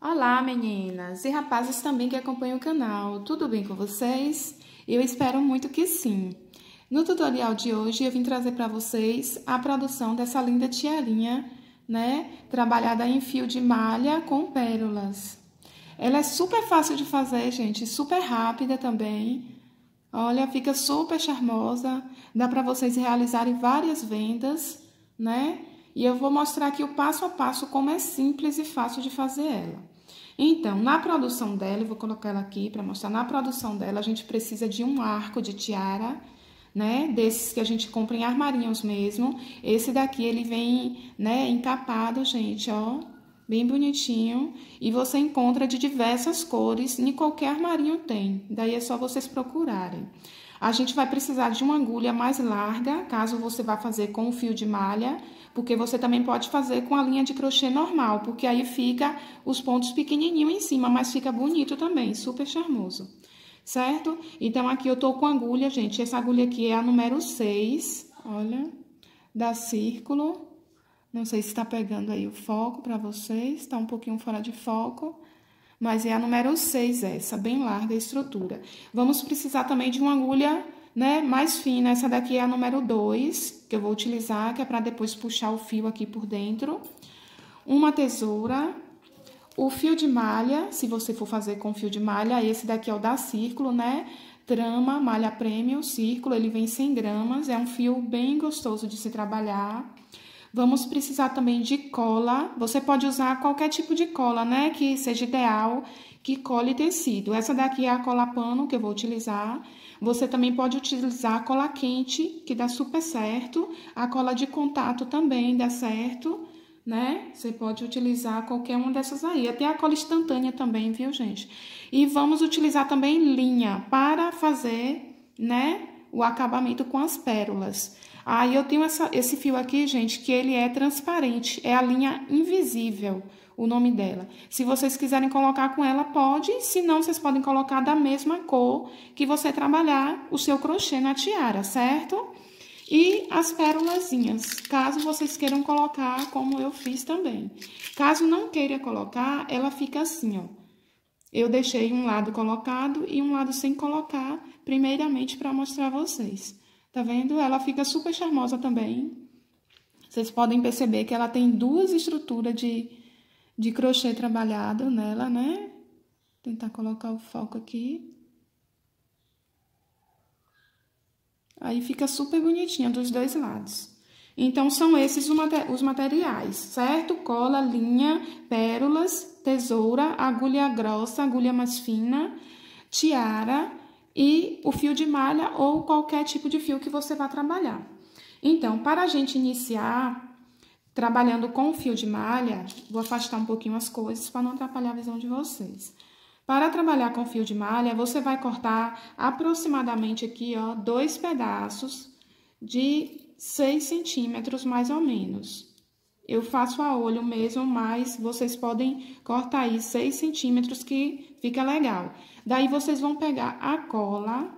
Olá, meninas e rapazes também que acompanham o canal. Tudo bem com vocês? Eu espero muito que sim. No tutorial de hoje, eu vim trazer para vocês a produção dessa linda tiarinha, né? Trabalhada em fio de malha com pérolas. Ela é super fácil de fazer, gente, super rápida também. Olha, fica super charmosa. Dá para vocês realizarem várias vendas, né? E eu vou mostrar aqui o passo a passo como é simples e fácil de fazer ela. Então, na produção dela, eu vou colocar ela aqui para mostrar. Na produção dela, a gente precisa de um arco de tiara, né? Desses que a gente compra em armarinhos mesmo. Esse daqui, ele vem, né, encapado, gente, ó, bem bonitinho. E você encontra de diversas cores, em qualquer armarinho tem. Daí é só vocês procurarem. A gente vai precisar de uma agulha mais larga, caso você vá fazer com o fio de malha, porque você também pode fazer com a linha de crochê normal, porque aí fica os pontos pequenininhos em cima, mas fica bonito também, super charmoso, certo? Então, aqui eu tô com agulha, gente, essa agulha aqui é a número 6, olha, da Círculo. Não sei se tá pegando aí o foco pra vocês, tá um pouquinho fora de foco. Mas é a número 6 essa, bem larga a estrutura. Vamos precisar também de uma agulha, né, mais fina. Essa daqui é a número 2, que eu vou utilizar, que é para depois puxar o fio aqui por dentro. Uma tesoura. O fio de malha, se você for fazer com fio de malha, esse daqui é o da Círculo, né? Trama, malha premium, Círculo, ele vem 100 gramas. É um fio bem gostoso de se trabalhar. Vamos precisar também de cola. Você pode usar qualquer tipo de cola, né? Que seja ideal, que cole tecido. Essa daqui é a cola pano que eu vou utilizar. Você também pode utilizar a cola quente, que dá super certo. A cola de contato também dá certo, né? Você pode utilizar qualquer uma dessas aí. Até a cola instantânea também, viu, gente? E vamos utilizar também linha para fazer, né, o acabamento com as pérolas. Aí eu tenho esse fio aqui, gente, que ele é transparente, é a linha invisível, o nome dela. Se vocês quiserem colocar com ela, pode, se não, vocês podem colocar da mesma cor que você trabalhar o seu crochê na tiara, certo? E as pérolazinhas, caso vocês queiram colocar, como eu fiz também. Caso não queira colocar, ela fica assim, ó. Eu deixei um lado colocado e um lado sem colocar, primeiramente para mostrar a vocês. Tá vendo? Ela fica super charmosa também. Vocês podem perceber que ela tem duas estruturas de crochê trabalhado nela, né? Vou tentar colocar o foco aqui. Aí fica super bonitinha dos dois lados. Então, são esses os materiais, certo? Cola, linha, pérolas, tesoura, agulha grossa, agulha mais fina, tiara e o fio de malha ou qualquer tipo de fio que você vá trabalhar. Então, para a gente iniciar trabalhando com o fio de malha, vou afastar um pouquinho as coisas para não atrapalhar a visão de vocês. Para trabalhar com fio de malha, você vai cortar aproximadamente aqui, ó, 2 pedaços de 6 centímetros, mais ou menos. Eu faço a olho mesmo, mas vocês podem cortar aí 6 centímetros que fica legal. Daí, vocês vão pegar a cola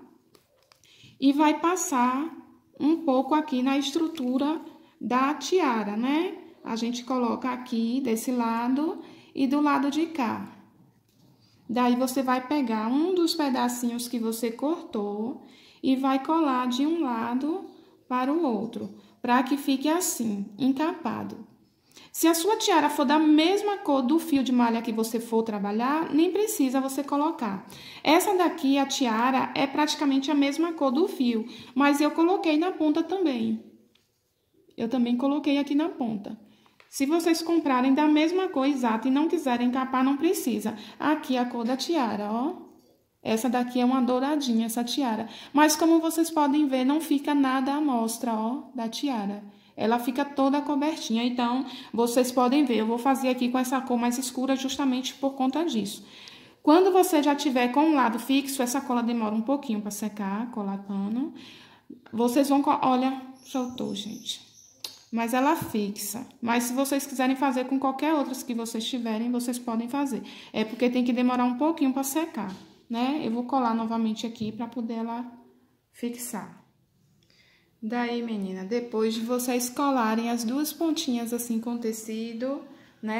e vai passar um pouco aqui na estrutura da tiara, né? A gente coloca aqui desse lado e do lado de cá. Daí, você vai pegar um dos pedacinhos que você cortou e vai colar de um lado para o outro, para que fique assim, encapado. Se a sua tiara for da mesma cor do fio de malha que você for trabalhar, nem precisa você colocar. Essa daqui, a tiara, é praticamente a mesma cor do fio, mas eu coloquei na ponta também. Eu também coloquei aqui na ponta. Se vocês comprarem da mesma cor exata e não quiserem encapar, não precisa. Aqui a cor da tiara, ó. Essa daqui é uma douradinha, essa tiara. Mas como vocês podem ver, não fica nada à mostra, ó, da tiara. Ela fica toda cobertinha, então, vocês podem ver. Eu vou fazer aqui com essa cor mais escura justamente por conta disso. Quando você já tiver com um lado fixo, essa cola demora um pouquinho para secar, colar pano. Vocês vão... Olha, soltou, gente. Mas ela fixa. Mas se vocês quiserem fazer com qualquer outras que vocês tiverem, vocês podem fazer. É porque tem que demorar um pouquinho para secar, né? Eu vou colar novamente aqui para poder ela fixar. Daí, menina, depois de vocês colarem as duas pontinhas assim com tecido, né?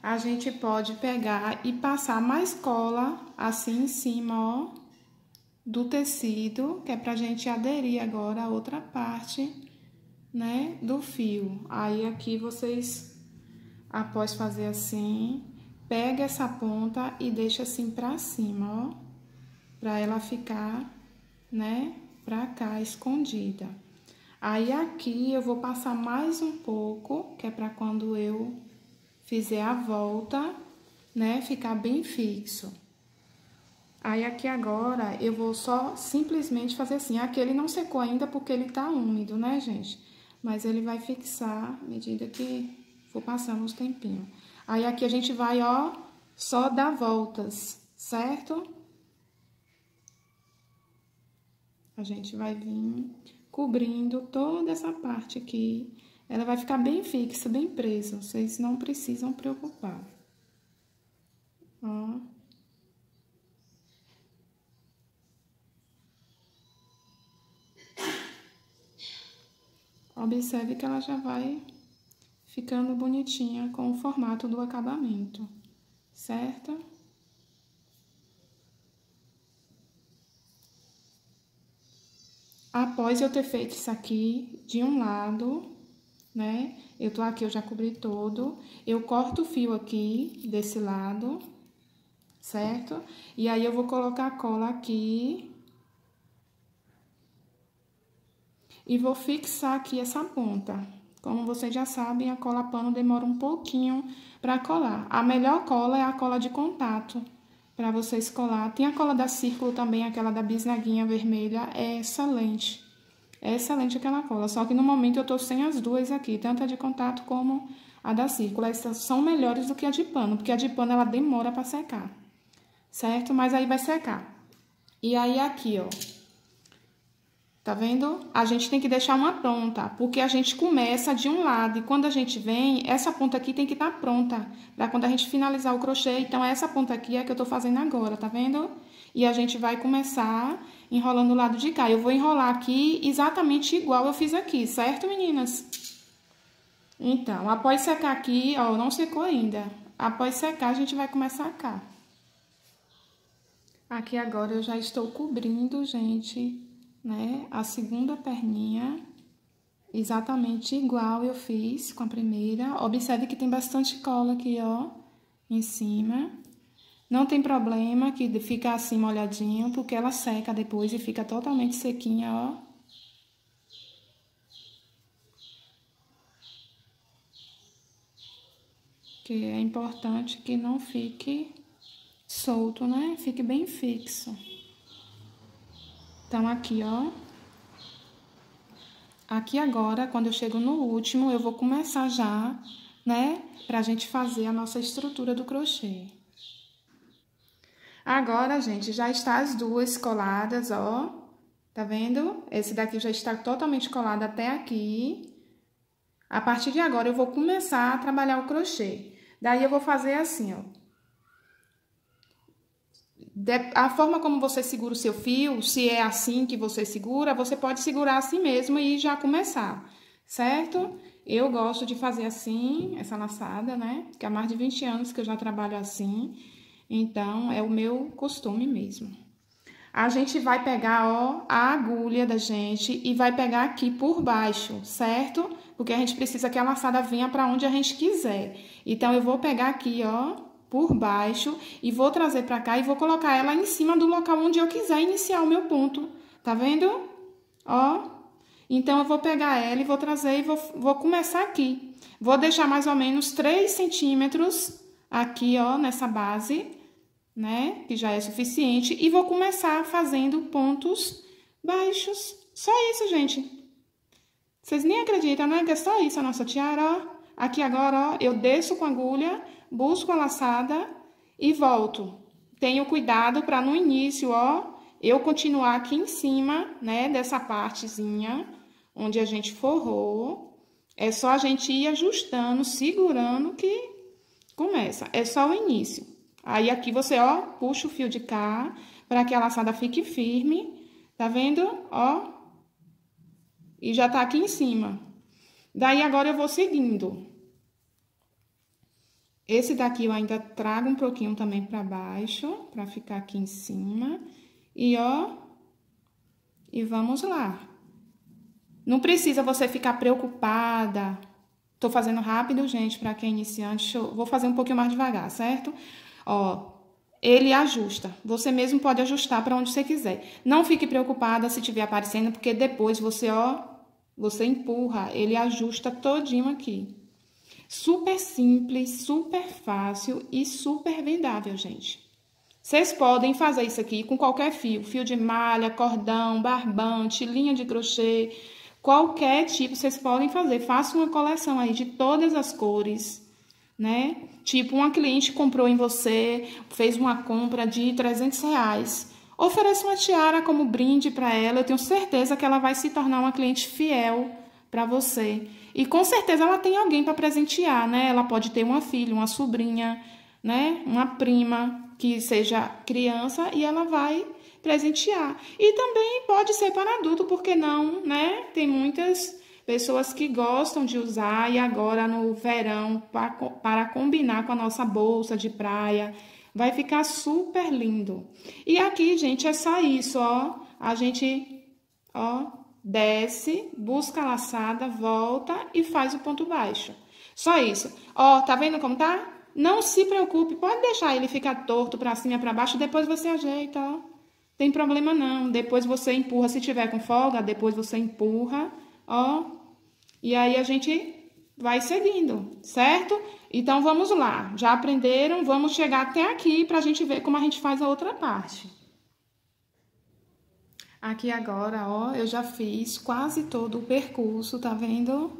a gente pode pegar e passar mais cola assim em cima, ó, do tecido, que é pra gente aderir agora a outra parte, né, do fio. Aí aqui vocês, após fazer assim, pega essa ponta e deixa assim pra cima, ó, pra ela ficar, né, pra cá, escondida. Aí aqui eu vou passar mais um pouco, que é pra quando eu fizer a volta, né, ficar bem fixo. Aí aqui agora eu vou só simplesmente fazer assim. Aqui ele não secou ainda porque ele tá úmido, né, gente? Mas ele vai fixar à medida que for passando os tempinhos. Aí aqui a gente vai, ó, só dar voltas, certo? A gente vai vir cobrindo toda essa parte aqui. Ela vai ficar bem fixa, bem presa. Vocês não precisam preocupar. Ó. Observe que ela já vai ficando bonitinha com o formato do acabamento, certo? Após eu ter feito isso aqui de um lado, né? Eu tô aqui, eu já cobri todo. Eu corto o fio aqui desse lado, certo? E aí eu vou colocar a cola aqui. E vou fixar aqui essa ponta. Como vocês já sabem, a cola pano demora um pouquinho para colar. A melhor cola é a cola de contato, para vocês colar. Tem a cola da Círculo também, aquela da bisnaguinha vermelha, é excelente. É excelente aquela cola, só que no momento eu tô sem as duas aqui, tanto a de contato como a da Círculo. Essas são melhores do que a de pano, porque a de pano ela demora para secar, certo? Mas aí vai secar. E aí aqui, ó. Tá vendo? A gente tem que deixar uma pronta, porque a gente começa de um lado e quando a gente vem, essa ponta aqui tem que estar pronta para quando a gente finalizar o crochê. Então, essa ponta aqui é que eu tô fazendo agora, tá vendo? E a gente vai começar enrolando o lado de cá. Eu vou enrolar aqui exatamente igual eu fiz aqui, certo, meninas? Então, após secar aqui, ó, não secou ainda. Após secar, a gente vai começar cá. Aqui agora eu já estou cobrindo, gente, né, a segunda perninha, exatamente igual eu fiz com a primeira. Observe que tem bastante cola aqui, ó, em cima. Não tem problema que fica assim molhadinho, porque ela seca depois e fica totalmente sequinha, ó. Que é importante que não fique solto, né? Fique bem fixo. Então, aqui, ó. Aqui agora, quando eu chego no último, eu vou começar já, né? Pra gente fazer a nossa estrutura do crochê. Agora, gente, já está as duas coladas, ó. Tá vendo? Esse daqui já está totalmente colado até aqui. A partir de agora, eu vou começar a trabalhar o crochê. Daí, eu vou fazer assim, ó. A forma como você segura o seu fio, se é assim que você segura, você pode segurar assim mesmo e já começar, certo? Eu gosto de fazer assim, essa laçada, né? Que há mais de 20 anos que eu já trabalho assim, então é o meu costume mesmo. A gente vai pegar, ó, a agulha da gente e vai pegar aqui por baixo, certo? Porque a gente precisa que a laçada venha para onde a gente quiser. Então, eu vou pegar aqui, ó, por baixo e vou trazer pra cá e vou colocar ela em cima do local onde eu quiser iniciar o meu ponto. Tá vendo? Ó. Então, eu vou pegar ela e vou trazer e vou começar aqui. Vou deixar mais ou menos 3 centímetros aqui, ó, nessa base, né? Que já é suficiente. E vou começar fazendo pontos baixos. Só isso, gente. Vocês nem acreditam, né? Que é só isso a nossa tiara, ó. Aqui agora, ó, eu desço com a agulha, busco a laçada e volto. Tenho cuidado para no início, ó, eu continuar aqui em cima, né, dessa partezinha onde a gente forrou. É só a gente ir ajustando, segurando que começa. É só o início. Aí aqui você, ó, puxa o fio de cá para que a laçada fique firme. Tá vendo? Ó. E já tá aqui em cima. Daí agora eu vou seguindo. Esse daqui eu ainda trago um pouquinho também pra baixo, pra ficar aqui em cima. E, ó, e vamos lá. Não precisa você ficar preocupada. Tô fazendo rápido, gente, pra quem é iniciante. Vou fazer um pouquinho mais devagar, certo? Ó, ele ajusta. Você mesmo pode ajustar pra onde você quiser. Não fique preocupada se tiver aparecendo, porque depois você, ó, você empurra, ele ajusta todinho aqui. Super simples, super fácil e super vendável, gente. Vocês podem fazer isso aqui com qualquer fio. Fio de malha, cordão, barbante, linha de crochê. Qualquer tipo vocês podem fazer. Faça uma coleção aí de todas as cores, né? Tipo, uma cliente comprou em você, fez uma compra de R$300. Ofereça uma tiara como brinde para ela. Eu tenho certeza que ela vai se tornar uma cliente fiel para você. E com certeza ela tem alguém para presentear, né? Ela pode ter uma filha, uma sobrinha, né? Uma prima que seja criança e ela vai presentear. E também pode ser para adulto, porque não, né? Tem muitas pessoas que gostam de usar e agora no verão para combinar com a nossa bolsa de praia. Vai ficar super lindo. E aqui, gente, é só isso, ó. A gente, ó, desce, busca a laçada, volta e faz o ponto baixo. Só isso. Ó, tá vendo como tá? Não se preocupe, pode deixar ele ficar torto pra cima e pra baixo, depois você ajeita, ó. Tem problema não. Depois você empurra, se tiver com folga, depois você empurra, ó. E aí a gente vai seguindo, certo? Então vamos lá. Já aprenderam? Vamos chegar até aqui pra gente ver como a gente faz a outra parte. Aqui agora, ó, eu já fiz quase todo o percurso, tá vendo?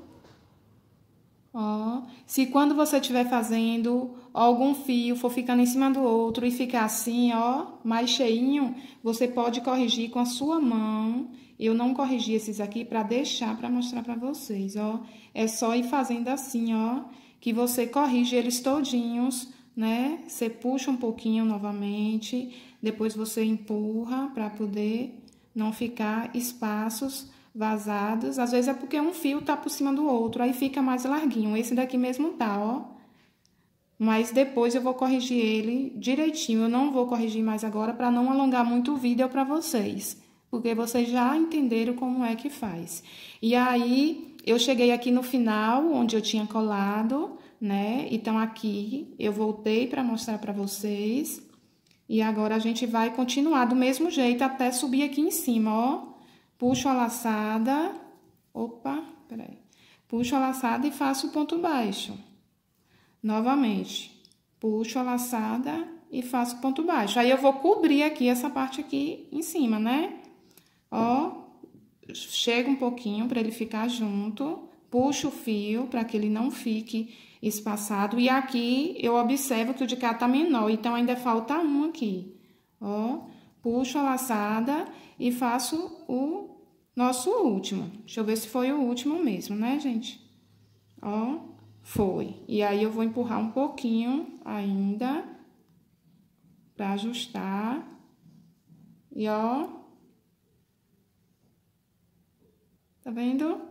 Ó, se quando você estiver fazendo algum fio for ficando em cima do outro e ficar assim, ó, mais cheinho, você pode corrigir com a sua mão. Eu não corrigi esses aqui para deixar para mostrar para vocês, ó. É só ir fazendo assim, ó, que você corrige eles todinhos, né? Você puxa um pouquinho novamente, depois você empurra para poder não ficar espaços vazados. Às vezes é porque um fio tá por cima do outro, aí fica mais larguinho. Esse daqui mesmo tá, ó. Mas depois eu vou corrigir ele direitinho. Eu não vou corrigir mais agora para não alongar muito o vídeo para vocês, porque vocês já entenderam como é que faz. E aí, eu cheguei aqui no final, onde eu tinha colado, né? Então, aqui eu voltei para mostrar para vocês. E agora a gente vai continuar do mesmo jeito até subir aqui em cima, ó. Puxo a laçada, opa, peraí. Puxo a laçada e faço o ponto baixo. Novamente, puxo a laçada e faço o ponto baixo. Aí, eu vou cobrir aqui essa parte aqui em cima, né? Ó, chega um pouquinho para ele ficar junto, puxo o fio para que ele não fique espaçado. E aqui, eu observo que o de cá tá menor, então ainda falta um aqui. Ó, puxo a laçada e faço o nosso último. Deixa eu ver se foi o último mesmo, né, gente? Ó, foi. E aí, eu vou empurrar um pouquinho ainda pra ajustar. E, ó, tá vendo?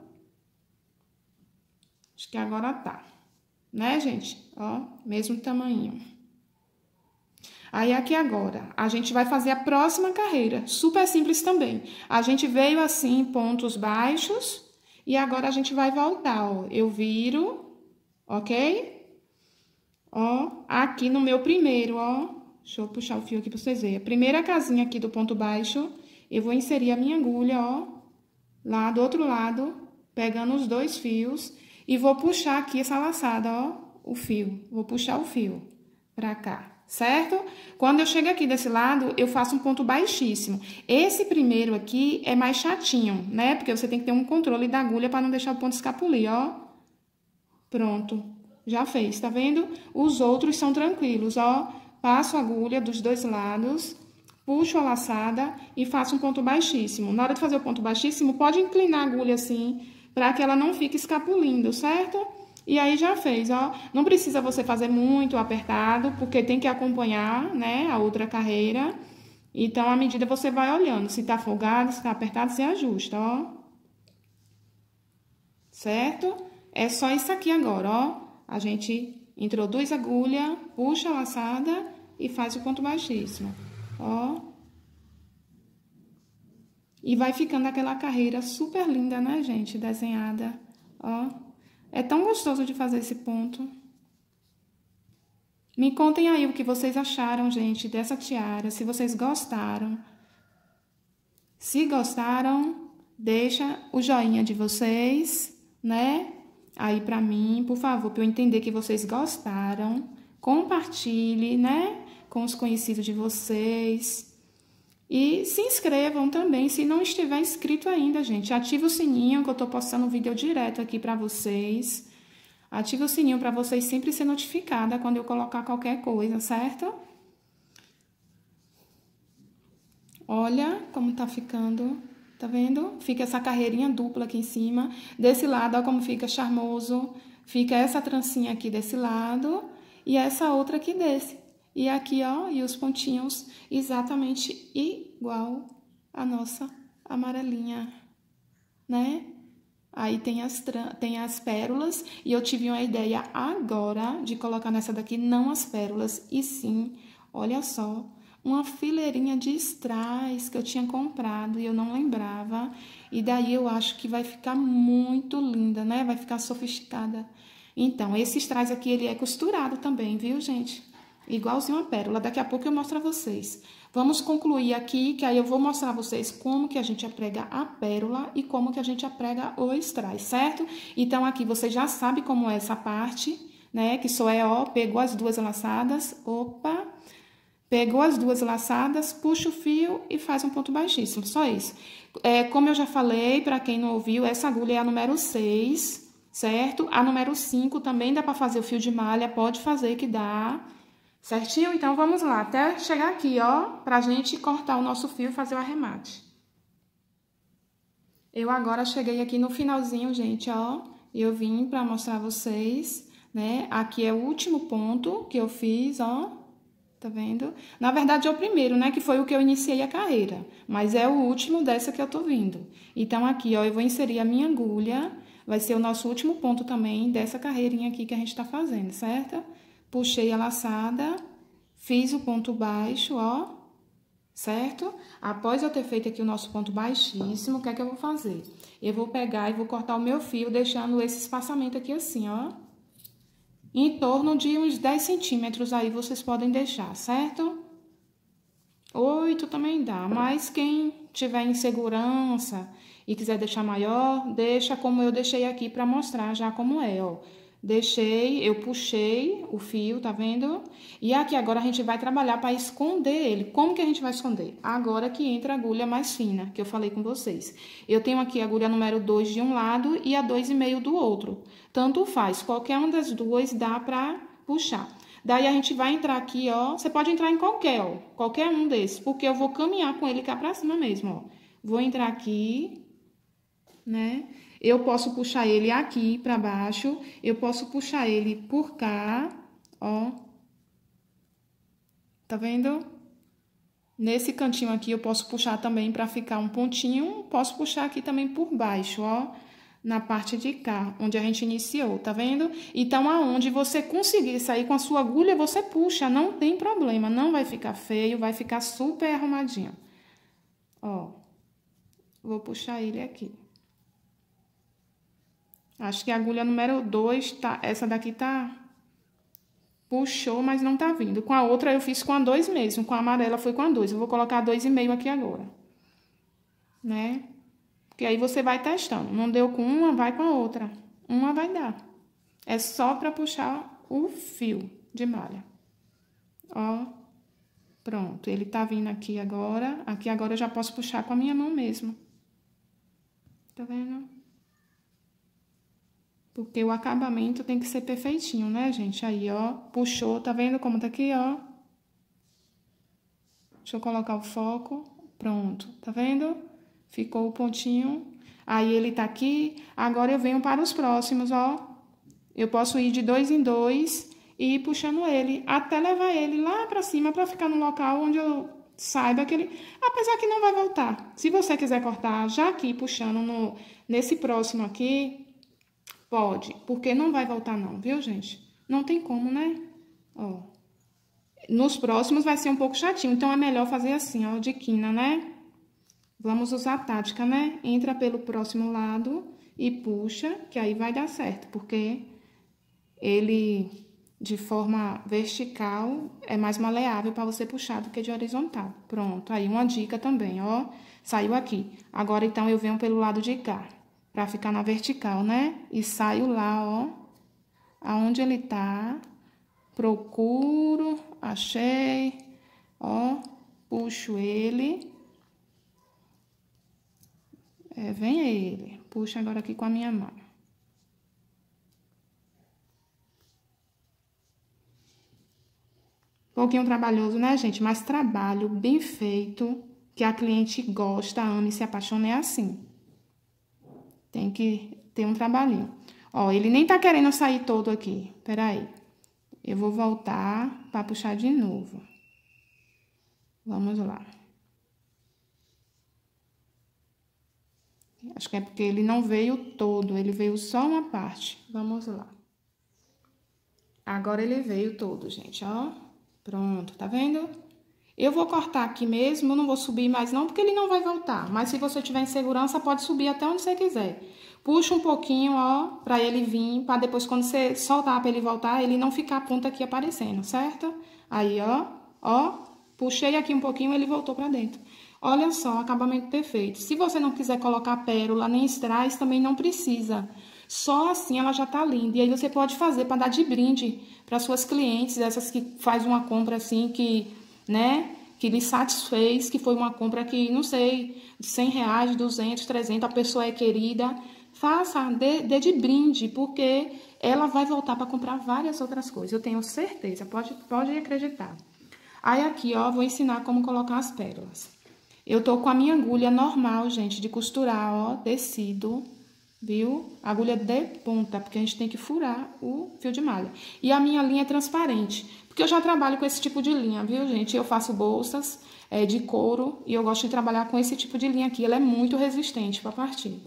Acho que agora tá. Né, gente? Ó, mesmo tamanho. Aí, aqui agora, a gente vai fazer a próxima carreira. Super simples também. A gente veio assim, pontos baixos. E agora, a gente vai voltar, ó. Eu viro, ok? Ó, aqui no meu primeiro, ó. Deixa eu puxar o fio aqui pra vocês verem. A primeira casinha aqui do ponto baixo, eu vou inserir a minha agulha, ó. Lá do outro lado, pegando os dois fios. E vou puxar aqui essa laçada, ó. O fio. Vou puxar o fio pra cá. Certo? Quando eu chego aqui desse lado, eu faço um ponto baixíssimo. Esse primeiro aqui é mais chatinho, né? Porque você tem que ter um controle da agulha para não deixar o ponto escapulir, ó. Pronto. Já fez, tá vendo? Os outros são tranquilos, ó. Passo a agulha dos dois lados, puxo a laçada e faço um ponto baixíssimo. Na hora de fazer o ponto baixíssimo, pode inclinar a agulha assim, para que ela não fique escapulindo, certo? E aí, já fez, ó. Não precisa você fazer muito apertado, porque tem que acompanhar, né, a outra carreira. Então, à medida você vai olhando. Se tá folgado, se tá apertado, você ajusta, ó. Certo? É só isso aqui agora, ó. A gente Introduz a agulha, puxa a laçada e faz o ponto baixíssimo, ó. E vai ficando aquela carreira super linda, né, gente? Desenhada, ó. É tão gostoso de fazer esse ponto. Me contem aí o que vocês acharam, gente, dessa tiara, se vocês gostaram. Se gostaram, deixa o joinha de vocês, né? Aí pra mim, por favor, para eu entender que vocês gostaram. Compartilhe, né? Com os conhecidos de vocês. E se inscrevam também, se não estiver inscrito ainda, gente. Ativa o sininho, que eu tô postando um vídeo direto aqui pra vocês. Ativa o sininho para vocês sempre ser notificada quando eu colocar qualquer coisa, certo? Olha como tá ficando, tá vendo? Fica essa carreirinha dupla aqui em cima. Desse lado, ó como fica charmoso. Fica essa trancinha aqui desse lado e essa outra aqui desse. E aqui, ó, e os pontinhos exatamente igual a nossa amarelinha, né? Aí tem as pérolas, e eu tive uma ideia agora de colocar nessa daqui não as pérolas, e sim, olha só, uma fileirinha de strass que eu tinha comprado e eu não lembrava. E daí eu acho que vai ficar muito linda, né? Vai ficar sofisticada. Então, esse strass aqui, ele é costurado também, viu, gente? Igualzinho a pérola. Daqui a pouco eu mostro a vocês. Vamos concluir aqui, que aí eu vou mostrar a vocês como que a gente aprega a pérola e como que a gente aprega o strass, certo? Então, aqui você já sabe como é essa parte, né? Que só é, ó, pegou as duas laçadas, opa, pegou as duas laçadas, puxa o fio e faz um ponto baixíssimo, só isso. Como eu já falei, para quem não ouviu, essa agulha é a número 6, certo? A número 5 também dá para fazer o fio de malha, pode fazer que dá. Certinho? Então, vamos lá, até chegar aqui, ó, pra gente cortar o nosso fio e fazer o arremate. Eu agora cheguei aqui no finalzinho, gente, ó, eu vim pra mostrar a vocês, né, aqui é o último ponto que eu fiz, ó, tá vendo? Na verdade, é o primeiro, né, que foi o que eu iniciei a carreira, mas é o último dessa que eu tô vindo. Então, aqui, ó, eu vou inserir a minha agulha, vai ser o nosso último ponto também dessa carreirinha aqui que a gente tá fazendo, certo? Puxei a laçada, fiz o ponto baixo, ó, certo? Após eu ter feito aqui o nosso ponto baixíssimo, o que é que eu vou fazer? Eu vou pegar e vou cortar o meu fio, deixando esse espaçamento aqui assim, ó. Em torno de uns 10 centímetros aí vocês podem deixar, certo? 8 também dá, mas quem tiver insegurança e quiser deixar maior, deixa como eu deixei aqui pra mostrar já como é, ó. Eu puxei o fio, tá vendo? E aqui agora a gente vai trabalhar para esconder ele. Como que a gente vai esconder? Agora que entra a agulha mais fina, que eu falei com vocês. Eu tenho aqui a agulha número 2 de um lado e a 2,5 do outro. Tanto faz, qualquer uma das duas dá pra puxar. Daí a gente vai entrar aqui, ó. Você pode entrar em qualquer, ó. Qualquer um desses, porque eu vou caminhar com ele cá pra cima mesmo, ó. Vou entrar aqui, né? Eu posso puxar ele aqui pra baixo, eu posso puxar ele por cá, ó. Tá vendo? Nesse cantinho aqui eu posso puxar também pra ficar um pontinho, posso puxar aqui também por baixo, ó. Na parte de cá, onde a gente iniciou, tá vendo? Então, aonde você conseguir sair com a sua agulha, você puxa, não tem problema, não vai ficar feio, vai ficar super arrumadinho. Ó, vou puxar ele aqui. Acho que a agulha número 2, tá, essa daqui tá... Puxou, mas não tá vindo. Com a outra eu fiz com a 2 mesmo, com a amarela foi com a 2. Eu vou colocar a 2,5 aqui agora. Né? Porque aí você vai testando. Não deu com uma, vai com a outra. Uma vai dar. É só pra puxar o fio de malha. Ó. Pronto, ele tá vindo aqui agora. Aqui agora eu já posso puxar com a minha mão mesmo. Tá vendo? Porque o acabamento tem que ser perfeitinho, né, gente? Aí, ó, puxou, tá vendo como tá aqui, ó? Deixa eu colocar o foco. Pronto, tá vendo? Ficou o pontinho. Aí, ele tá aqui. Agora, eu venho para os próximos, ó. Eu posso ir de 2 em 2 e ir puxando ele, até levar ele lá pra cima, pra ficar no local onde eu saiba que ele... Apesar que não vai voltar. Se você quiser cortar já aqui, puxando nesse próximo aqui... Pode, porque não vai voltar não, viu, gente? não tem como, né? Ó. Nos próximos vai ser um pouco chatinho, então é melhor fazer assim, ó, de quina, né? Vamos usar a tática, né? Entra pelo próximo lado e puxa, que aí vai dar certo, porque ele, de forma vertical, é mais maleável para você puxar do que de horizontal. Pronto, aí uma dica também, ó, saiu aqui. Agora, então, eu venho pelo lado de cá, para ficar na vertical, né? E saio lá, ó, aonde ele tá, procuro, achei, ó, puxo ele. Vem ele, puxa agora aqui com a minha mão. Pouquinho trabalhoso, né, gente? Mas trabalho bem feito, que a cliente gosta, ama e se apaixona, é assim. Tem que ter um trabalhinho. Ó, ele nem tá querendo sair todo aqui. Peraí. Eu vou voltar pra puxar de novo. Vamos lá. Acho que é porque ele não veio todo, ele veio só uma parte. Vamos lá. Agora ele veio todo, gente, ó. Pronto, tá vendo? Eu vou cortar aqui mesmo, não vou subir mais não, porque ele não vai voltar. Mas se você tiver insegurança, pode subir até onde você quiser. Puxa um pouquinho, ó, pra ele vir, pra depois quando você soltar pra ele voltar, ele não ficar a ponta aqui aparecendo, certo? Aí, ó, puxei aqui um pouquinho, ele voltou pra dentro. Olha só, acabamento perfeito. Se você não quiser colocar pérola nem strass, também não precisa. Só assim ela já tá linda. E aí você pode fazer para dar de brinde para suas clientes, essas que faz uma compra assim que, né, que lhe satisfez, que foi uma compra que, não sei, de R$100, 200, 300, a pessoa é querida. Faça, dê de brinde, porque ela vai voltar para comprar várias outras coisas. Eu tenho certeza, pode acreditar. Aí aqui, ó, vou ensinar como colocar as pérolas. Eu tô com a minha agulha normal, gente, de costurar, ó, tecido, viu? Agulha de ponta, porque a gente tem que furar o fio de malha. E a minha linha é transparente, porque eu já trabalho com esse tipo de linha, viu, gente? Eu faço bolsas de couro e eu gosto de trabalhar com esse tipo de linha aqui. Ela é muito resistente para partir.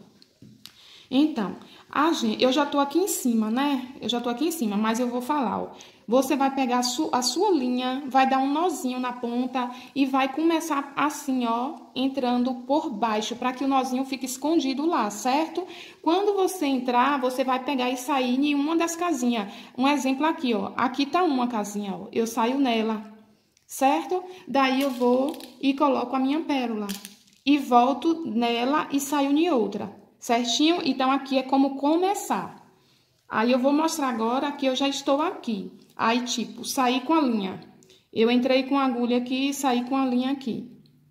Então, eu já tô aqui em cima, né? Eu já tô aqui em cima, mas eu vou falar, ó. Você vai pegar a sua linha, vai dar um nozinho na ponta e vai começar assim, ó, entrando por baixo, para que o nozinho fique escondido lá, certo? Quando você entrar, você vai pegar e sair em uma das casinhas. Um exemplo aqui, ó. Aqui tá uma casinha, ó. Eu saio nela, certo? Daí eu vou e coloco a minha pérola. E volto nela e saio em outra, certinho? Então, aqui é como começar. Aí, eu vou mostrar agora que eu já estou aqui. Aí, tipo, saí com a linha. Eu entrei com a agulha aqui e saí com a linha aqui.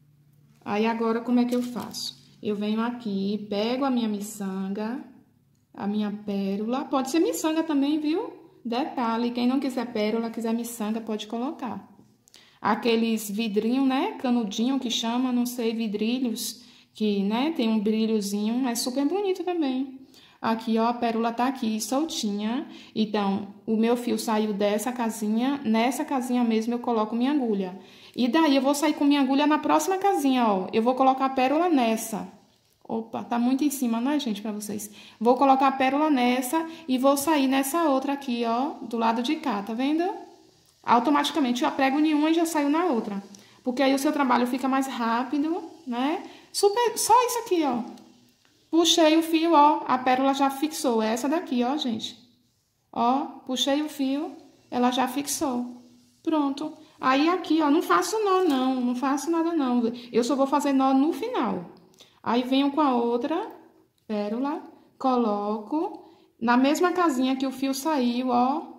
Aí, agora, como é que eu faço? Eu venho aqui, pego a minha miçanga, a minha pérola. Pode ser miçanga também, viu? Detalhe, quem não quiser pérola, quiser miçanga, pode colocar. Aqueles vidrinhos, né? Canudinho que chama, não sei, vidrilhos, que, né, tem um brilhozinho, é super bonito também. Aqui, ó, a pérola tá aqui, soltinha. Então, o meu fio saiu dessa casinha, nessa casinha mesmo eu coloco minha agulha. E daí, eu vou sair com minha agulha na próxima casinha, ó. Eu vou colocar a pérola nessa. Opa, tá muito em cima, né, gente, pra vocês? Vou colocar a pérola nessa e vou sair nessa outra aqui, ó, do lado de cá, tá vendo? Automaticamente, eu prego em uma e já saio na outra. Porque aí o seu trabalho fica mais rápido, né? Só isso aqui, ó. Puxei o fio, ó, a pérola já fixou. É essa daqui, ó, gente. Ó, puxei o fio, ela já fixou. Pronto. Aí aqui, ó, não faço nó, não. Não faço nada, não. Eu só vou fazer nó no final. Aí venho com a outra pérola, coloco na mesma casinha que o fio saiu, ó.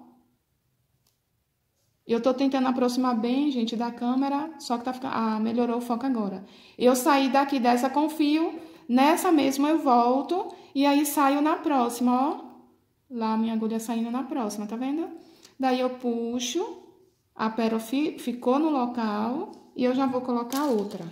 Eu tô tentando aproximar bem, gente, da câmera, só que tá ficando... Ah, melhorou o foco agora. Eu saí daqui dessa com fio, nessa mesma eu volto e aí saio na próxima, ó. Lá a minha agulha saindo na próxima, tá vendo? Daí eu puxo, a pérola ficou no local e eu já vou colocar outra.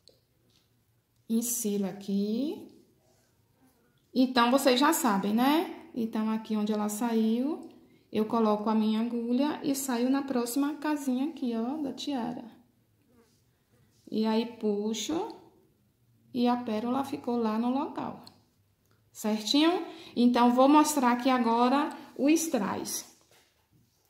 Insiro aqui. Então, vocês já sabem, né? Então, aqui onde ela saiu... Eu coloco a minha agulha e saio na próxima casinha aqui, ó, da tiara. E aí, puxo e a pérola ficou lá no local. Certinho? Então, vou mostrar aqui agora o strass.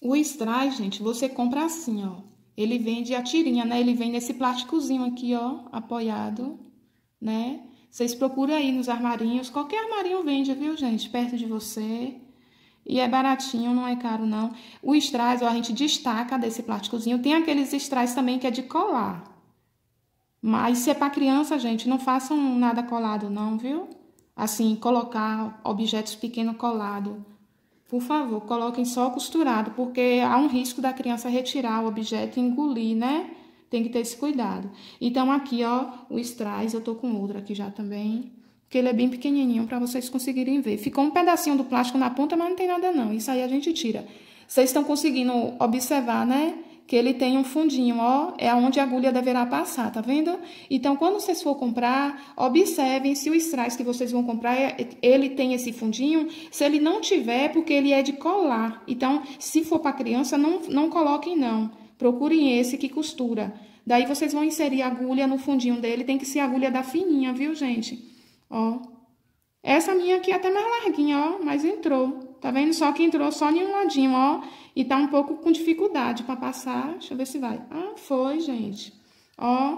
O strass, gente, você compra assim, ó. Ele vende a tirinha, né? Ele vem nesse plásticozinho aqui, ó, apoiado, né? Vocês procuram aí nos armarinhos. Qualquer armarinho vende, viu, gente? Perto de você. E é baratinho, não é caro, não. O strass, ó, a gente destaca desse plásticozinho. Tem aqueles strass também que é de colar. Mas se é para criança, gente, não façam nada colado, não, viu? Assim, colocar objetos pequenos colados. Por favor, coloquem só costurado, porque há um risco da criança retirar o objeto e engolir, né? Tem que ter esse cuidado. Então, aqui, ó, o strass, eu tô com outro aqui já também, porque ele é bem pequenininho para vocês conseguirem ver. Ficou um pedacinho do plástico na ponta, mas não tem nada não. Isso aí a gente tira. Vocês estão conseguindo observar, né? Que ele tem um fundinho, ó, é onde a agulha deverá passar, tá vendo? Então, quando vocês for comprar, observem se o strass que vocês vão comprar, ele tem esse fundinho. Se ele não tiver, porque ele é de colar. Então, se for para criança, não coloquem não. Procurem esse que costura. Daí, vocês vão inserir a agulha no fundinho dele, tem que ser agulha da fininha, viu, gente? Ó, essa minha aqui é até mais larguinha, ó, mas entrou. Tá vendo? Só que entrou só em um ladinho, ó. E tá um pouco com dificuldade para passar. Deixa eu ver se vai. Ah, foi, gente. Ó.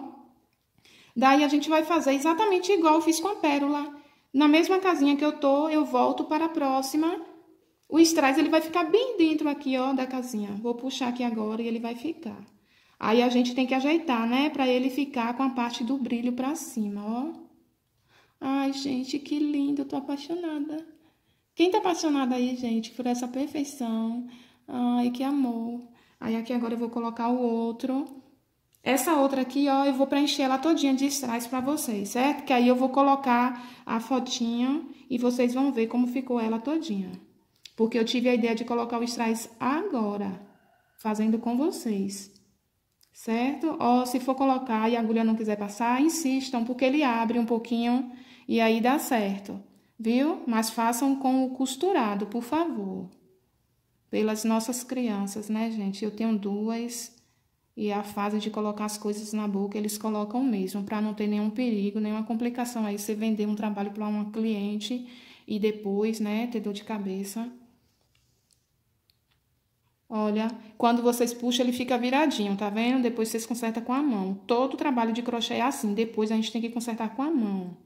Daí a gente vai fazer exatamente igual eu fiz com a pérola. Na mesma casinha que eu tô, eu volto para a próxima. O strass, ele vai ficar bem dentro aqui, ó, da casinha. Vou puxar aqui agora e ele vai ficar. Aí a gente tem que ajeitar, né? Pra ele ficar com a parte do brilho pra cima, ó. Ai, gente, que lindo. Eu tô apaixonada. Quem tá apaixonado aí, gente, por essa perfeição? Ai, que amor. Aí aqui agora eu vou colocar o outro. Essa outra aqui, ó, eu vou preencher ela todinha de strass pra vocês, certo? Que aí eu vou colocar a fotinha e vocês vão ver como ficou ela todinha. Porque eu tive a ideia de colocar o strass agora, fazendo com vocês. Certo? Ó, se for colocar e a agulha não quiser passar, insistam, porque ele abre um pouquinho e aí dá certo. Viu? Mas façam com o costurado, por favor. Pelas nossas crianças, né, gente? Eu tenho duas e a fase de colocar as coisas na boca, eles colocam mesmo, para não ter nenhum perigo, nenhuma complicação. Aí você vender um trabalho para uma cliente e depois, né, ter dor de cabeça. Olha, quando vocês puxam, ele fica viradinho, tá vendo? Depois vocês consertam com a mão. Todo o trabalho de crochê é assim, depois a gente tem que consertar com a mão.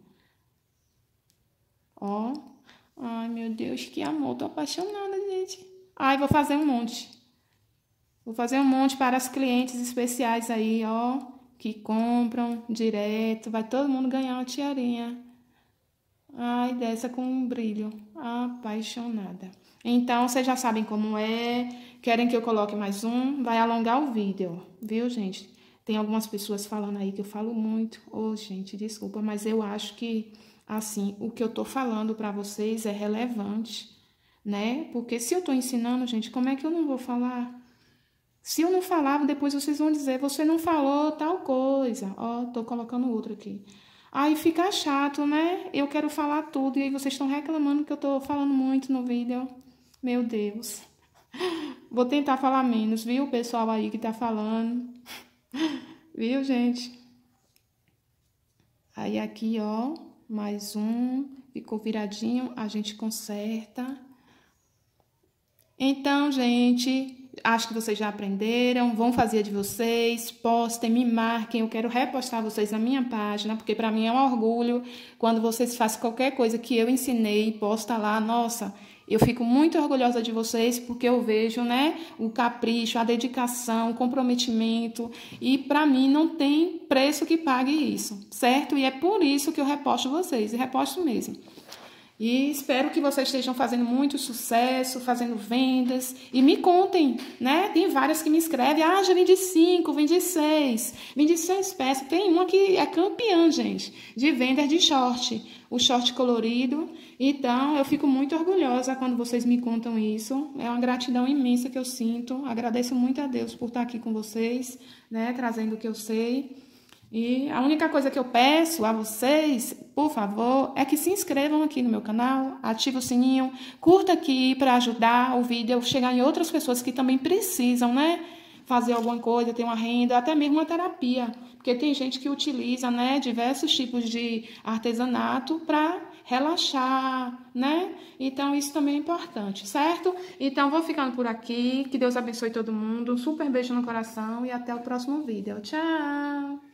Ó. Ai, meu Deus, que amor, tô apaixonada, gente. Ai, vou fazer um monte. Vou fazer um monte para as clientes especiais aí, ó, que compram direto. Vai todo mundo ganhar uma tiarinha. Ai, dessa com um brilho. Apaixonada. Então, vocês já sabem como é. Querem que eu coloque mais um? Vai alongar o vídeo, viu, gente? Tem algumas pessoas falando aí que eu falo muito. Ô, gente, desculpa, mas eu acho que, assim, o que eu tô falando para vocês é relevante, né? Porque se eu tô ensinando, gente, como é que eu não vou falar? Se eu não falar, depois vocês vão dizer, você não falou tal coisa. Ó, tô colocando outro aqui. Aí fica chato, né? Eu quero falar tudo e aí vocês estão reclamando que eu tô falando muito no vídeo. Meu Deus. Vou tentar falar menos, viu? O pessoal aí que tá falando. Viu, gente? Aí aqui, ó, mais um. Ficou viradinho, a gente conserta. Então, gente, acho que vocês já aprenderam, vão fazer a de vocês, postem, me marquem, eu quero repostar vocês na minha página, porque para mim é um orgulho quando vocês fazem qualquer coisa que eu ensinei, posta lá, nossa, eu fico muito orgulhosa de vocês, porque eu vejo, né, o capricho, a dedicação, o comprometimento, e para mim não tem preço que pague isso, certo? E é por isso que eu reposto vocês, e reposto mesmo. E espero que vocês estejam fazendo muito sucesso, fazendo vendas. E me contem, né? Tem várias que me escrevem. Ah, já vendi 5, vendi 6. Vendi 6 peças. Tem uma que é campeã, gente, de vendas de short. O short colorido. Então, eu fico muito orgulhosa quando vocês me contam isso. É uma gratidão imensa que eu sinto. Agradeço muito a Deus por estar aqui com vocês, né? Trazendo o que eu sei. E a única coisa que eu peço a vocês, por favor, é que se inscrevam aqui no meu canal, ative o sininho, curta aqui para ajudar o vídeo a chegar em outras pessoas que também precisam, né? Fazer alguma coisa, ter uma renda, até mesmo uma terapia. Porque tem gente que utiliza, né, diversos tipos de artesanato para relaxar, né? Então, isso também é importante, certo? Então, vou ficando por aqui. Que Deus abençoe todo mundo. Um super beijo no coração e até o próximo vídeo. Tchau!